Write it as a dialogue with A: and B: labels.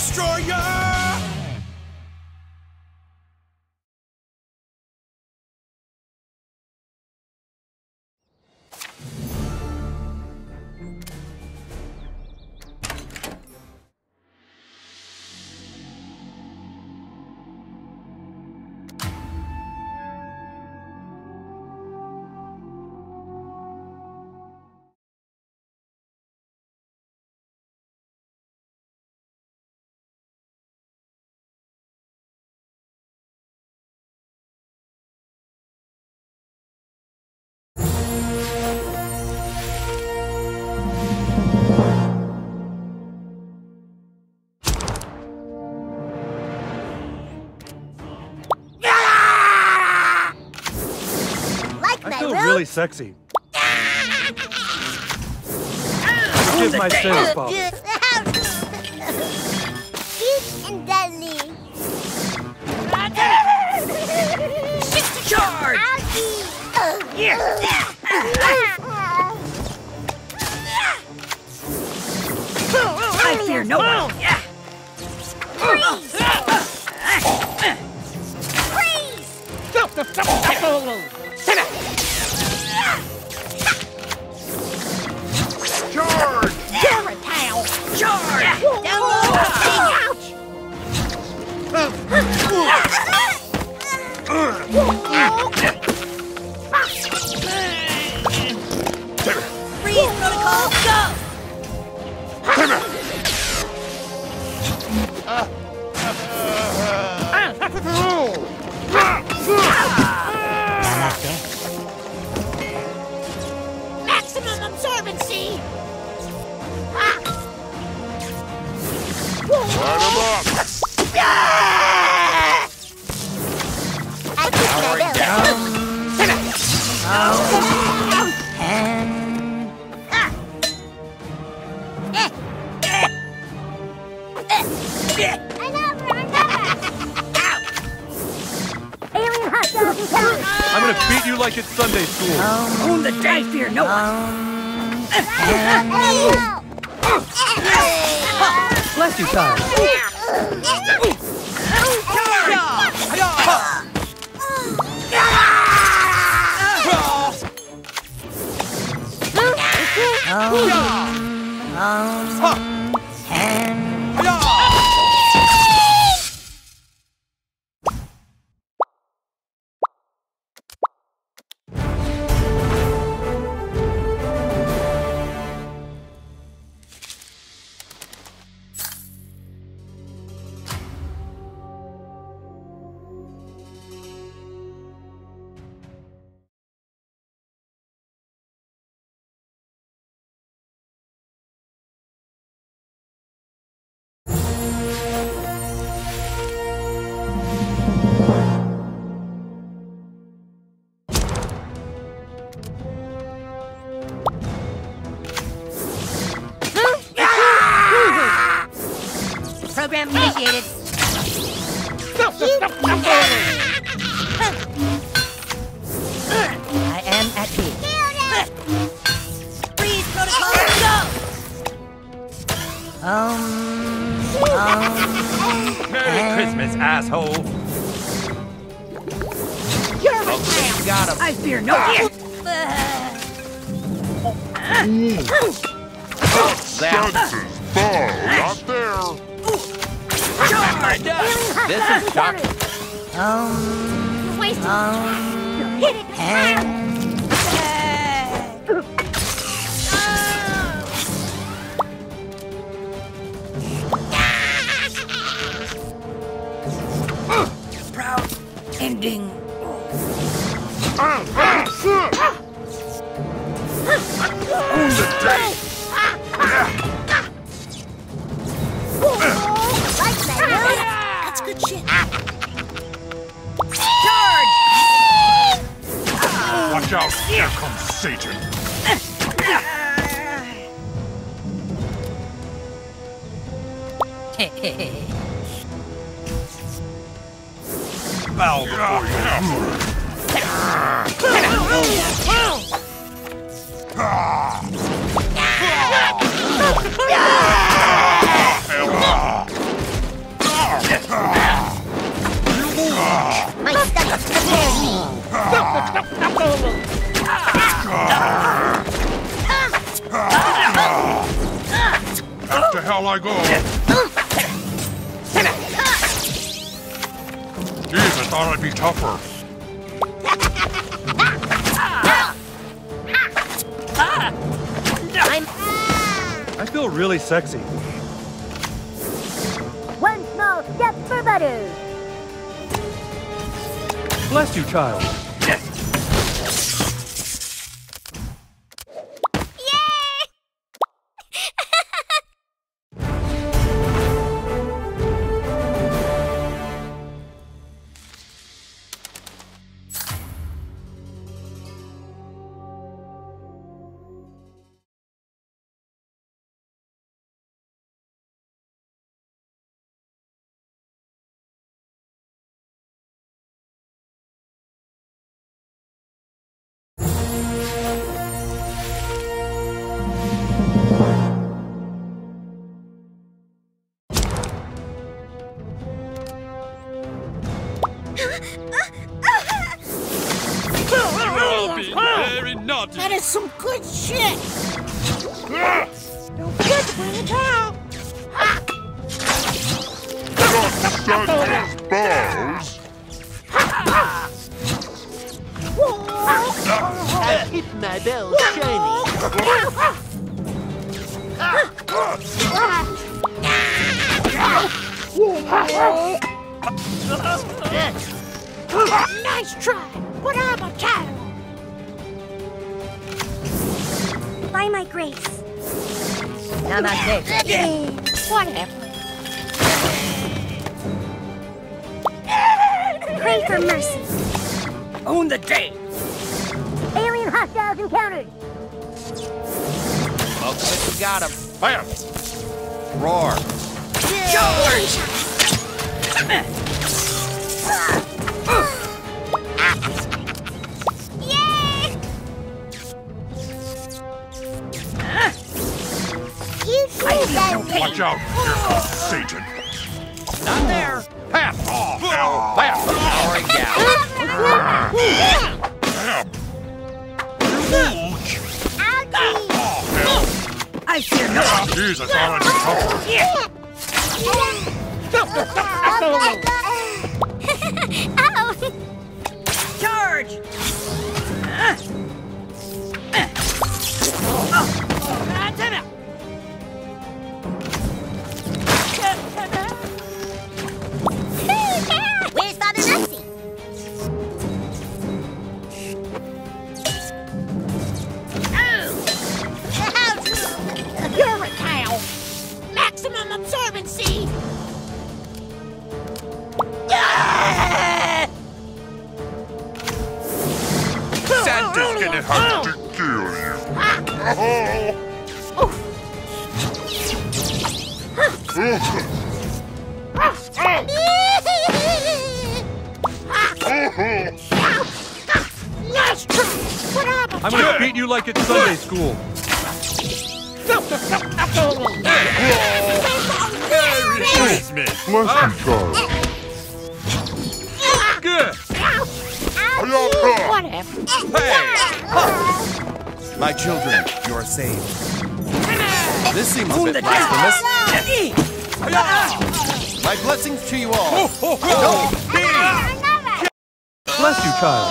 A: Destroyer!
B: I feel really sexy. Give my sales, Bob.
C: Cute and deadly.
D: Charge! I fear no one.
A: Charge!
D: Charge!
C: Ouch!
D: Freeze protocol, go!
C: Maximum absorbency!
A: Light him up!
C: I think I Alien hostile encounter!
B: I'm gonna beat you like it's Sunday school.
D: On the day, fear no one.
B: Bless you, Ty.
D: Program initiated. I am at peak. Freeze protocol, go!
B: Merry Christmas, asshole.
D: Got him. I fear no one.
A: Senses, bow, not there!
E: This is shocking.
C: Wasted. Hit it!
D: Proud ending.
A: On the day!
C: That's good shit.
D: Charge!
A: Watch out, here comes Satan! Bow before you Back to hell I go. Jeez, I thought I'd be tougher.
B: I feel really sexy.
C: One small step for butter.
B: Bless you, child. Very naughty.
D: That is some good shit.
C: Don't forget to bring a towel.
A: Bows.
F: Keep my bells shiny.
C: Nice try, but I'm a towel. By my grace.
D: Now not this.
C: Whatever. Pray for mercy.
D: Own the day.
C: Alien hostiles encountered.
E: Looks like we got him.
A: Bam.
E: Roar.
D: George!
C: Yay! You too,
A: Watch out. Here comes Satan.
E: Not there.
A: Half off. Now. Bam.
E: Powering down.
A: Bam. Ouch.
C: Ouchie!
A: Oh, hell.
D: I fear no one.
A: Jeez, I thought I'd be tougher.
C: Oh!
D: Charge!
C: Where's Father Nutsy?
D: You're a cow. Maximum absorbency.
A: Santa's gonna have to kill you.
C: Nice try! What happened?
B: I'm gonna beat you like it's Sunday school.
A: Merry Christmas. Bless you, child.
B: Good.
C: Whatever.
E: My children, you are saved. This seems a bit blasphemous. My blessings to you all. Don't be.
B: Bless you, child.